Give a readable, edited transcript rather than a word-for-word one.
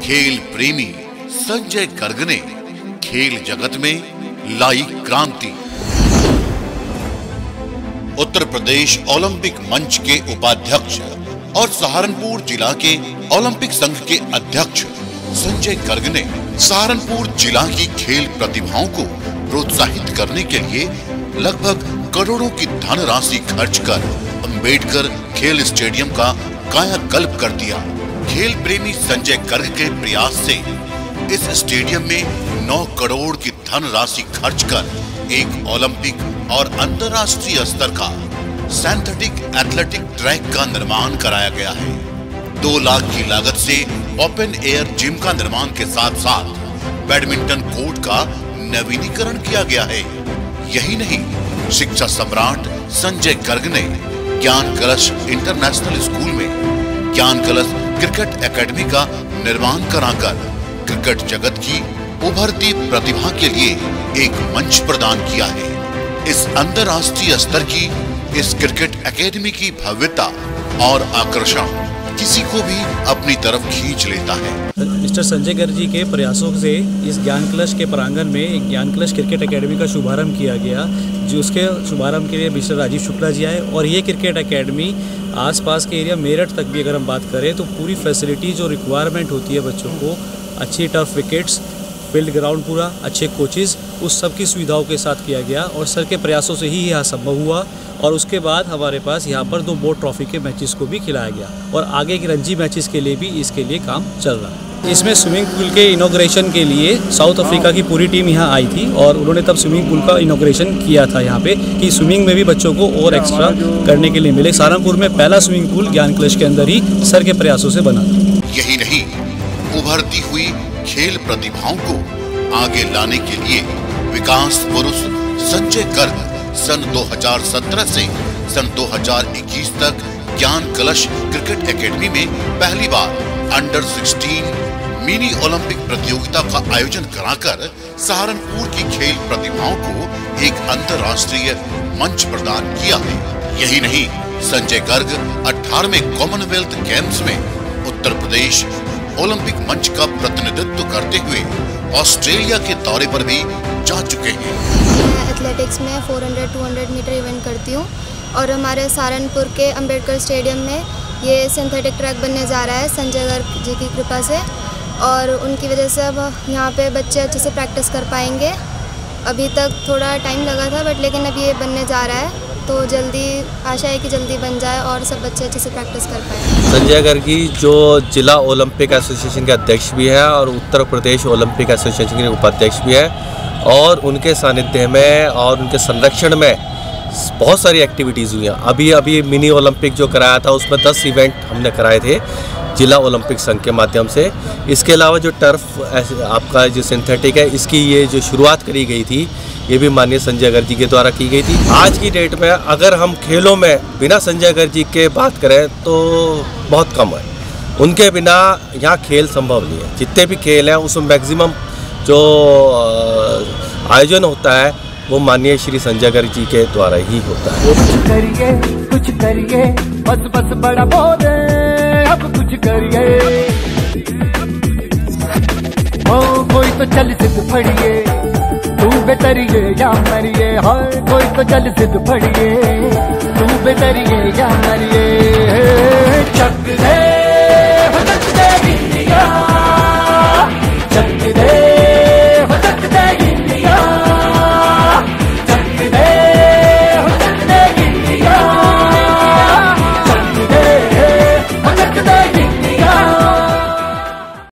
खेल प्रेमी संजय गर्ग ने खेल जगत में लाई क्रांति। उत्तर प्रदेश ओलंपिक मंच के उपाध्यक्ष और सहारनपुर जिला के ओलंपिक संघ के अध्यक्ष संजय गर्ग ने सहारनपुर जिला की खेल प्रतिभाओं को प्रोत्साहित करने के लिए लगभग करोड़ों की धनराशि खर्च कर अंबेडकर खेल स्टेडियम का कायाकल्प कर दिया। खेल प्रेमी संजय गर्ग के प्रयास से इस स्टेडियम में 9 करोड़ की धनराशि खर्च कर एक ओलंपिक और अंतर्राष्ट्रीय स्तर का सिंथेटिक एथलेटिक ट्रैक का निर्माण कराया गया है। 2 लाख की लागत से ओपन एयर जिम का निर्माण के साथ साथ बैडमिंटन कोर्ट का नवीनीकरण किया गया है। यही नहीं, शिक्षा सम्राट संजय गर्ग ने ज्ञान कलश इंटरनेशनल स्कूल में ज्ञान कलश क्रिकेट एकेडमी का निर्माण कराकर क्रिकेट जगत की उभरती प्रतिभा के लिए एक मंच प्रदान किया है। इस अंतर्राष्ट्रीय स्तर की इस क्रिकेट एकेडमी की भव्यता और आकर्षण किसी को भी अपनी तरफ खींच लेता है। मिस्टर संजय गर्ग जी के प्रयासों से इस ज्ञान कलश के प्रांगण में एक ज्ञान कलश क्रिकेट एकेडमी का शुभारंभ किया गया, जो उसके शुभारंभ के लिए मिस्टर राजीव शुक्ला जी आए। और ये क्रिकेट एकेडमी आसपास के एरिया मेरठ तक भी अगर हम बात करें तो पूरी फैसिलिटी जो रिक्वायरमेंट होती है बच्चों को, अच्छी टर्फ विकेट्स, फील्ड ग्राउंड पूरा, अच्छे कोचेज़, उस सब की सुविधाओं के साथ किया गया। और सर के प्रयासों से ही यह संभव हुआ। और उसके बाद हमारे पास यहाँ पर 2 बोर्ड ट्रॉफी के मैचेस को भी खिलाया गया और आगे के रणजी मैचेस के लिए भी इसके लिए काम चल रहा है। इसमें स्विमिंग पूल के इनॉग्रेशन के लिए साउथ अफ्रीका की पूरी टीम यहाँ आई थी और उन्होंने तब स्विमिंग पूल का इनॉग्रेशन किया था यहाँ पे, कि स्विमिंग में भी बच्चों को और एक्स्ट्रा करने के लिए मिले। सहारनपुर में पहला स्विमिंग पूल ज्ञान कलश के अंदर ही सर के प्रयासों से बना। यही नहीं, उभरती हुई खेल प्रतिभाओं को आगे लाने के लिए विकास पुरुष संजय गर्ग सन 2017 से सन 2021 तक ज्ञान कलश क्रिकेट एकेडमी में पहली बार अंडर 16 मिनी ओलंपिक प्रतियोगिता का आयोजन कराकर सहारनपुर की खेल प्रतिभाओं को एक अंतर्राष्ट्रीय मंच प्रदान किया है। यही नहीं, संजय गर्ग 18वें कॉमनवेल्थ गेम्स में उत्तर प्रदेश ओलंपिक मंच का प्रतिनिधित्व करते हुए ऑस्ट्रेलिया के दौरे पर भी जा चुके हैं। मैं एथलेटिक्स में 400-200 मीटर इवेंट करती हूँ और हमारे सहारनपुर के अंबेडकर स्टेडियम में ये सिंथेटिक ट्रैक बनने जा रहा है संजय गर्ग जी की कृपा से। और उनकी वजह से अब यहाँ पे बच्चे अच्छे से प्रैक्टिस कर पाएंगे। अभी तक थोड़ा टाइम लगा था लेकिन अब ये बनने जा रहा है, तो जल्दी आशा है कि जल्दी बन जाए और सब बच्चे अच्छे से प्रैक्टिस कर पाए। संजय गर्ग जो जिला ओलंपिक एसोसिएशन के अध्यक्ष भी है और उत्तर प्रदेश ओलंपिक एसोसिएशन के उपाध्यक्ष भी है, और उनके सानिध्य में और उनके संरक्षण में बहुत सारी एक्टिविटीज़ हुई हैं। अभी मिनी ओलंपिक जो कराया था उसमें 10 इवेंट हमने कराए थे जिला ओलंपिक संघ के माध्यम से। इसके अलावा जो टर्फ आपका जो सिंथेटिक है, इसकी ये जो शुरुआत करी गई थी, ये भी माननीय संजय गर्ग जी के द्वारा की गई थी। आज की डेट में अगर हम खेलों में बिना संजय गर्ग जी के बात करें तो बहुत कम है। उनके बिना यहाँ खेल संभव नहीं है। जितने भी खेल हैं उसमें मैक्सिमम जो आयोजन होता है वो माननीय श्री संजय गर्ग जी के द्वारा ही होता है। कुछ करिए बस बस बड़ा बोले, अब कुछ करिए। ओ कोई तो चल सिद्ध फड़िए, तू बेतरिए या मरिए। हर कोई तो चल सिद्ध फड़िए, तू बेतरिए या मरिए।